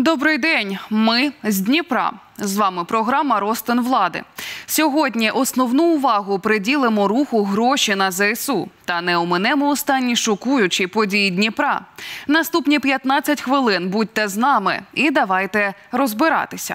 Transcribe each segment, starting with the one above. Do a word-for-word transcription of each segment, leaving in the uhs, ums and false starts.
Добрий день, ми з Дніпра. З вами програма «Ростин влади». Сьогодні основну увагу приділимо руху «Гроші на ЗСУ». Та не оминемо останні шокуючі події Дніпра. Наступні п'ятнадцять хвилин будьте з нами і давайте розбиратися.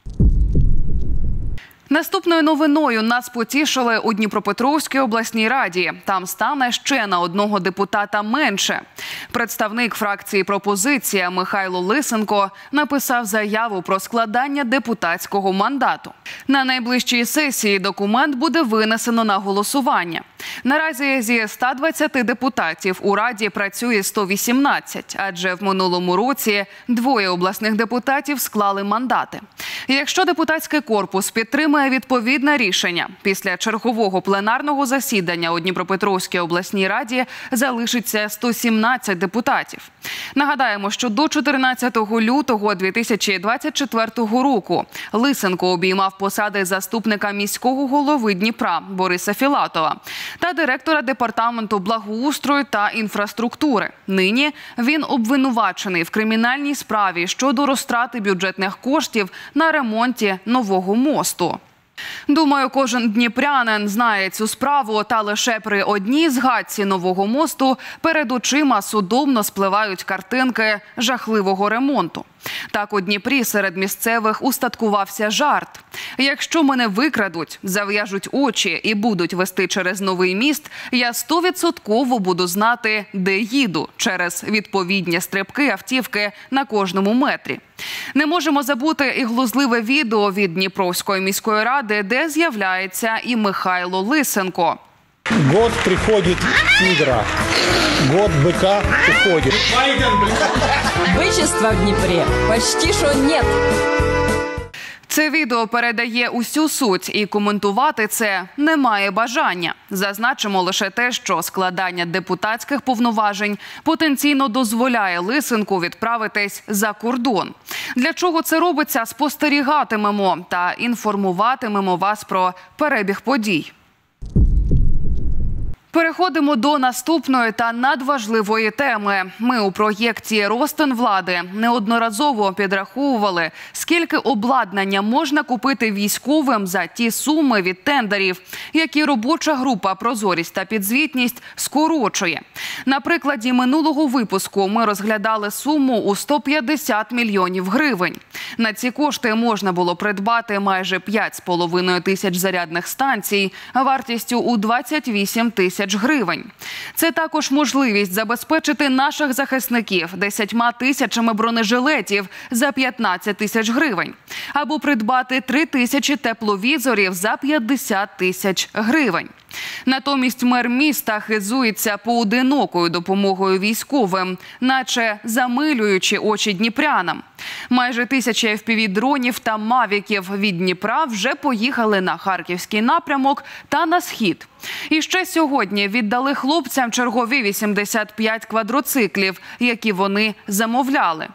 Наступною новиною нас потішили у Дніпропетровській обласній раді. Там стане ще на одного депутата менше. Представник фракції «Пропозиція» Михайло Лисенко написав заяву про складання депутатського мандату. На найближчій сесії документ буде винесено на голосування. Наразі зі ста двадцяти депутатів у Раді працює сто вісімнадцять, адже в минулому році двоє обласних депутатів склали мандати. Якщо депутатський корпус підтримає відповідне рішення, після чергового пленарного засідання у Дніпропетровській обласній раді залишиться сто сімнадцять депутатів. Нагадаємо, що до чотирнадцятого лютого дві тисячі двадцять четвертого року Лисенко обіймав посади заступника міського голови Дніпра Бориса Філатова та директора департаменту благоустрою та інфраструктури. Нині він обвинувачений в кримінальній справі щодо розтрати бюджетних коштів на ремонті нового мосту. Думаю, кожен дніпрянин знає цю справу, та лише при одній згадці нового мосту перед очима судомно спливають картинки жахливого ремонту. Так у Дніпрі серед місцевих устаткувався жарт. Якщо мене викрадуть, зав'яжуть очі і будуть вести через новий міст, я стовідсотково буду знати, де їду, через відповідні стрибки автівки на кожному метрі. Не можемо забути і глузливе відео від Дніпровської міської ради, де з'являється і Михайло Лисенко. Год приходит тигра, год быка уходит. Бычества в Дніпрі почти що нет. Це відео передає усю суть, і коментувати це немає бажання. Зазначимо лише те, що складання депутатських повноважень потенційно дозволяє Лисенку відправитись за кордон. Для чого це робиться, спостерігатимемо та інформуватимемо вас про перебіг подій. Переходимо до наступної та надважливої теми. Ми у проєкті «Ростин влади» неодноразово підраховували, скільки обладнання можна купити військовим за ті суми від тендерів, які робоча група «Прозорість та підзвітність» скорочує. На прикладі минулого випуску ми розглядали суму у сто п'ятдесят мільйонів гривень. На ці кошти можна було придбати майже п'ять з половиною тисяч зарядних станцій вартістю у двадцять вісім тисяч гривень. Це також можливість забезпечити наших захисників десятьма тисячами бронежилетів за п'ятнадцять тисяч гривень. Або придбати три тисячі тепловізорів за п'ятдесят тисяч гривень. Натомість мер міста хизується поодинокою допомогою військовим, наче замилюючи очі дніпрянам. Майже тисяча еф пі ві-дронів та мавіків від Дніпра вже поїхали на Харківський напрямок та на схід. І ще сьогодні віддали хлопцям чергові вісімдесят п'ять квадроциклів, які вони замовляли.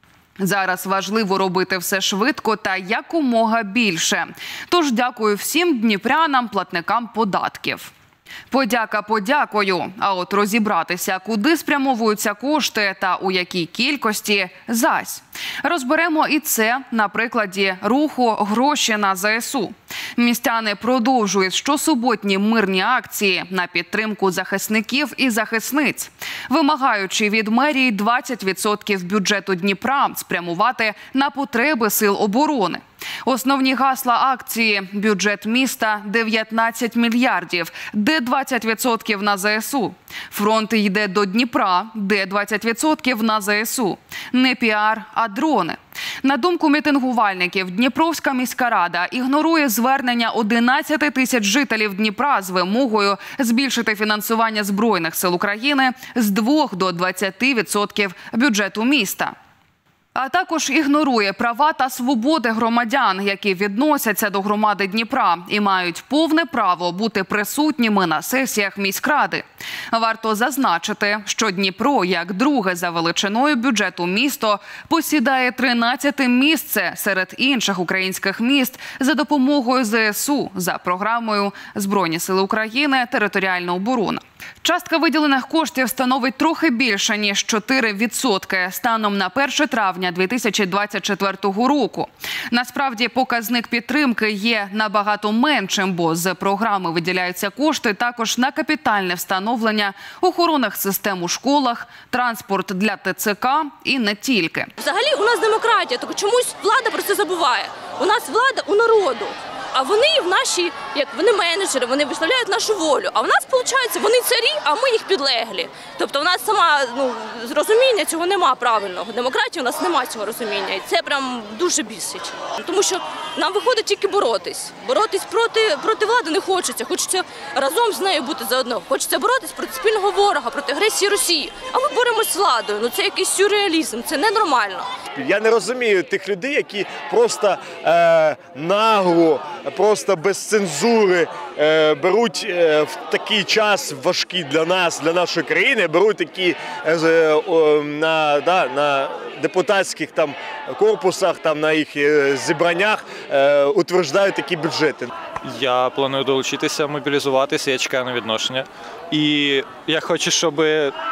Зараз важливо робити все швидко та якомога більше. Тож дякую всім дніпрянам, платникам податків. Подяка подякою, а от розібратися, куди спрямовуються кошти та у якій кількості – зась. Розберемо і це на прикладі руху «Гроші на ЗСУ». Містяни продовжують щосуботні мирні акції на підтримку захисників і захисниць, вимагаючи від мерії двадцять відсотків бюджету Дніпра спрямувати на потреби сил оборони. Основні гасла акції – бюджет міста – дев'ятнадцять мільярдів, де двадцять відсотків на ЗСУ. Фронт йде до Дніпра, де двадцять відсотків на ЗСУ. Не піар, а дрони. На думку мітингувальників, Дніпровська міська рада ігнорує звернення одинадцяти тисяч жителів Дніпра з вимогою збільшити фінансування Збройних сил України з двох до двадцяти відсотків бюджету міста. А також ігнорує права та свободи громадян, які відносяться до громади Дніпра і мають повне право бути присутніми на сесіях міськради. Варто зазначити, що Дніпро, як друге за величиною бюджету місто, посідає тринадцяте місце серед інших українських міст за допомогою зе ес у за програмою «Збройні сили України. Територіальна оборона». Частка виділених коштів становить трохи більше, ніж чотири відсотки станом на перше травня дві тисячі двадцять четвертого року. Насправді, показник підтримки є набагато меншим, бо з програми виділяються кошти також на капітальне встановлення охоронних систем у школах, транспорт для Те Це Ка і не тільки. Взагалі у нас демократія, тільки чомусь влада про це забуває. У нас влада у народу. А вони в наші, як вони менеджери, вони виставляють нашу волю. А в нас, виходить, вони царі, а ми їх підлеглі. Тобто в нас сама, ну, розуміння цього нема правильного. Демократії у нас нема цього розуміння. І це прям дуже бісить. Тому що нам виходить тільки боротись. Боротись проти, проти влади не хочеться. Хочеться разом з нею бути заодно. Хочеться боротись проти спільного ворога, проти агресії Росії. А ми боремось з владою. Ну це якийсь сюрреалізм, це ненормально. Я не розумію тих людей, які просто е, нагло, просто без цензури е, беруть е, в такий час важкий для нас, для нашої країни, беруть такі е, о, на, да, на депутатських там корпусах, там на їх е, зібраннях е, утверджують такі бюджети. Я планую долучитися, мобілізуватися, я чекаю на відношення. І я хочу, щоб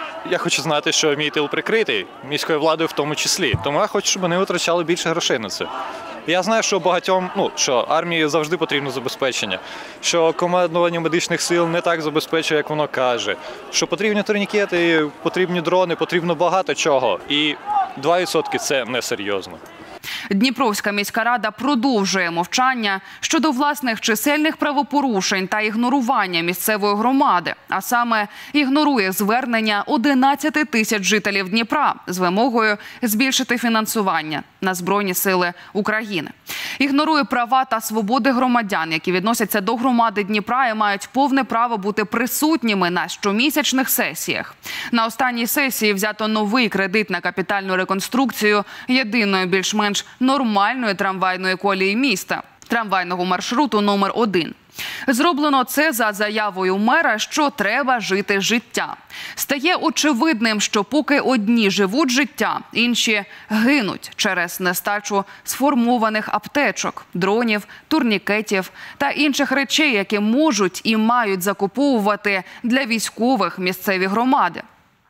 я хочу знати, що мій тил прикритий, міською владою в тому числі. Тому я хочу, щоб вони витрачали більше грошей на це. Я знаю, що багатьом, ну, що армії завжди потрібно забезпечення, що командування медичних сил не так забезпечує, як воно каже, що потрібні турнікети, потрібні дрони, потрібно багато чого. І два відсотки – це несерйозно. Дніпровська міська рада продовжує мовчання щодо власних чисельних правопорушень та ігнорування місцевої громади, а саме ігнорує звернення одинадцяти тисяч жителів Дніпра з вимогою збільшити фінансування на Збройні сили України. Ігнорує права та свободи громадян, які відносяться до громади Дніпра і мають повне право бути присутніми на щомісячних сесіях. На останній сесії взято новий кредит на капітальну реконструкцію єдиної більш-менш нормальної трамвайної колії міста – трамвайного маршруту номер один. Зроблено це за заявою мера, що треба жити життя. Стає очевидним, що поки одні живуть життя, інші гинуть через нестачу сформованих аптечок, дронів, турнікетів та інших речей, які можуть і мають закуповувати для військових місцеві громади.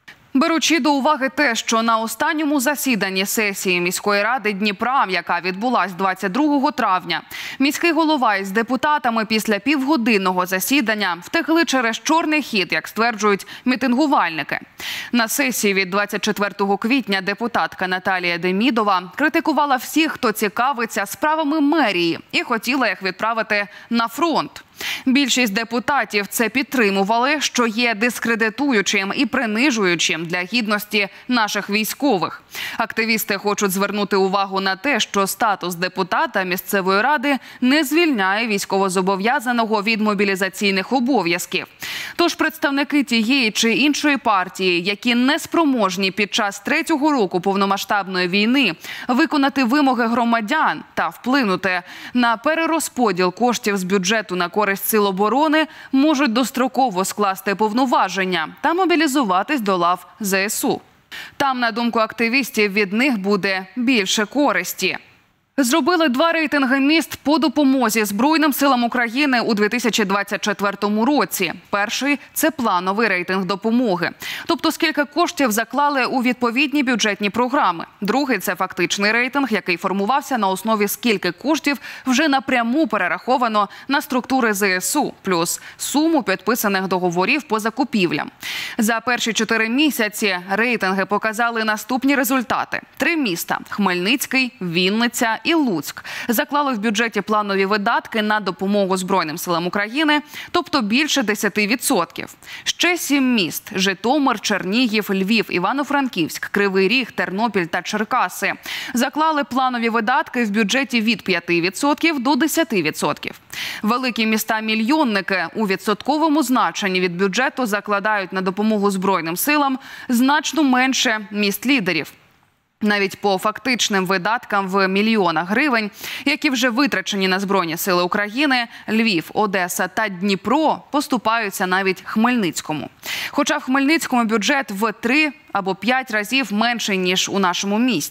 Беручи до уваги те, що на останньому засіданні сесії міської ради Дніпра, яка відбулась двадцять другого травня, міський голова із депутатами після півгодинного засідання втекли через чорний хід, як стверджують мітингувальники. На сесії від двадцять четвертого квітня депутатка Наталія Демідова критикувала всіх, хто цікавиться справами мерії, і хотіла їх відправити на фронт. Більшість депутатів це підтримували, що є дискредитуючим і принижуючим для гідності наших військових. Активісти хочуть звернути увагу на те, що статус депутата місцевої ради не звільняє військовозобов'язаного від мобілізаційних обов'язків. Тож представники тієї чи іншої партії, які не спроможні під час третього року повномасштабної війни виконати вимоги громадян та вплинути на перерозподіл коштів з бюджету на користь сил оборони, можуть достроково скласти повноваження та мобілізуватись до лав Зе Ес У. Там, на думку активістів, від них буде більше користі. Зробили два рейтинги міст по допомозі Збройним силам України у дві тисячі двадцять четвертому році. Перший – це плановий рейтинг допомоги. Тобто, скільки коштів заклали у відповідні бюджетні програми. Другий – це фактичний рейтинг, який формувався на основі, скільки коштів вже напряму перераховано на структури Зе Ес У, плюс суму підписаних договорів по закупівлям. За перші чотири місяці рейтинги показали наступні результати. Три міста – Хмельницький, Вінниця і Луцьк – заклали в бюджеті планові видатки на допомогу Збройним силам України, тобто більше десяти відсотків. Ще сім міст – Житомир, Чернігів, Львів, Івано-Франківськ, Кривий Ріг, Тернопіль та Черкаси – заклали планові видатки в бюджеті від п'яти відсотків до десяти відсотків. Великі міста-мільйонники у відсотковому значенні від бюджету закладають на допомогу Збройним силам значно менше міст-лідерів. Навіть по фактичним видаткам в мільйонах гривень, які вже витрачені на Збройні сили України, Львів, Одеса та Дніпро поступаються навіть Хмельницькому. Хоча в Хмельницькому бюджет в три або п'ять разів менший, ніж у нашому місті.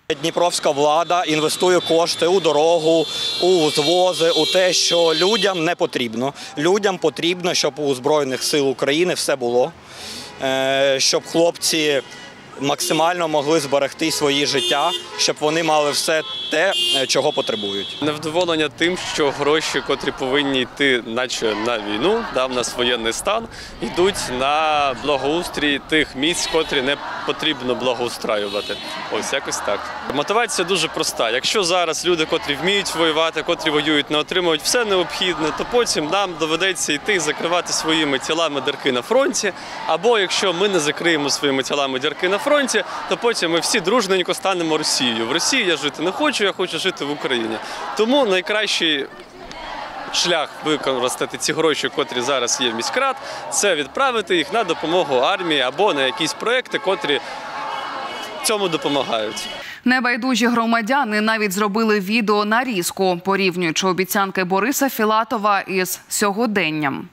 Дніпровська влада інвестує кошти у дорогу, у звози, у те, що людям не потрібно. Людям потрібно, щоб у Збройних сил України все було, щоб хлопці максимально могли зберегти свої життя, щоб вони мали все те, чого потребують. Невдоволення тим, що гроші, котрі повинні йти наче на війну, да, в нас воєнний стан, йдуть на благоустрій тих місць, котрі не потрібно благоустраювати. Ось якось так. Мотивація дуже проста. Якщо зараз люди, котрі вміють воювати, котрі воюють, не отримують все необхідне, то потім нам доведеться йти і закривати своїми тілами дірки на фронті. Або якщо ми не закриємо своїми тілами дірки на фронті, то потім ми всі дружненько станемо Росією. В Росії я жити не хочу, я хочу жити в Україні. Тому найкращий шлях використати ці гроші, котрі зараз є в міськрад, це відправити їх на допомогу армії або на якісь проекти, котрі цьому допомагають. Небайдужі громадяни навіть зробили відеонарізку, порівнюючи обіцянки Бориса Філатова із сьогоденням.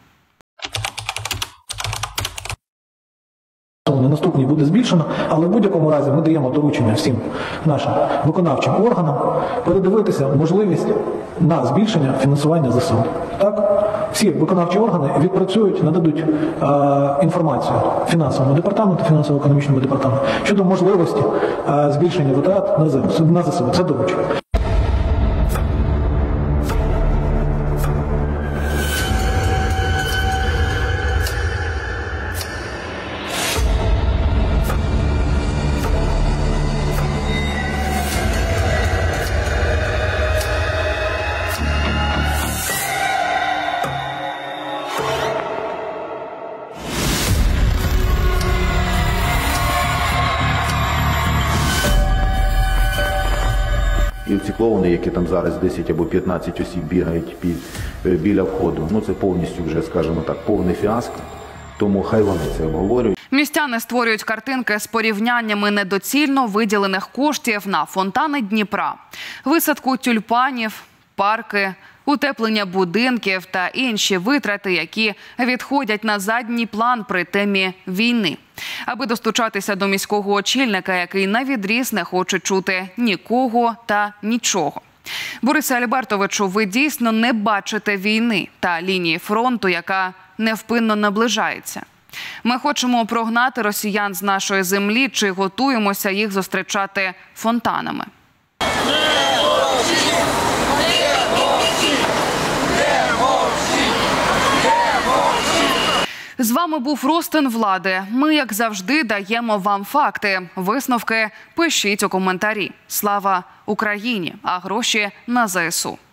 На наступній буде збільшено, але в будь-якому разі ми даємо доручення всім нашим виконавчим органам передивитися можливість на збільшення фінансування ЗСУ. Так? Всі виконавчі органи відпрацюють, нададуть е, інформацію фінансовому департаменту, фінансово-економічному департаменту щодо можливості е, збільшення витрат на ЗСУ. Це доручення. І ці клоуни, які там зараз десять або п'ятнадцять осіб бігають під, біля входу, ну це повністю вже, скажімо так, повне фіаско, тому хай вони це обговорюють. Містяни створюють картинки з порівняннями недоцільно виділених коштів на фонтани Дніпра, висадку тюльпанів, парки, утеплення будинків та інші витрати, які відходять на задній план при темі війни. Аби достучатися до міського очільника, який навідріз не хоче чути нікого та нічого. Борисе Альбертовичу, ви дійсно не бачите війни та лінії фронту, яка невпинно наближається. Ми хочемо прогнати росіян з нашої землі, чи готуємося їх зустрічати фонтанами? З вами був Ростин влади. Ми, як завжди, даємо вам факти. Висновки пишіть у коментарі. Слава Україні, а гроші на ЗСУ.